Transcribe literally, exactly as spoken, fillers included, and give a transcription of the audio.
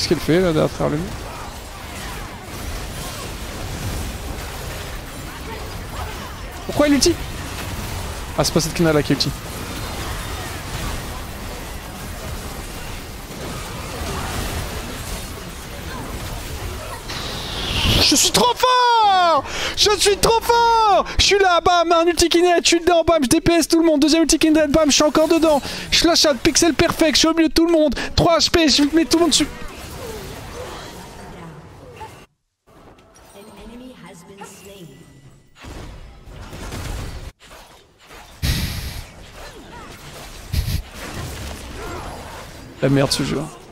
Qu'est-ce qu'elle fait là derrière le mur? Pourquoi elle ulti? Ah, c'est pas cette Kina là qui ulti. Je suis trop fort! Je suis trop fort! Je suis là, bam, un ulti kinet, je suis dedans, bam, je D P S tout le monde, deuxième ulti kinet, bam, je suis encore dedans. Je slash out, pixel perfect, je suis au milieu de tout le monde. trois H P, je mets tout le monde dessus. La merde ce jeu.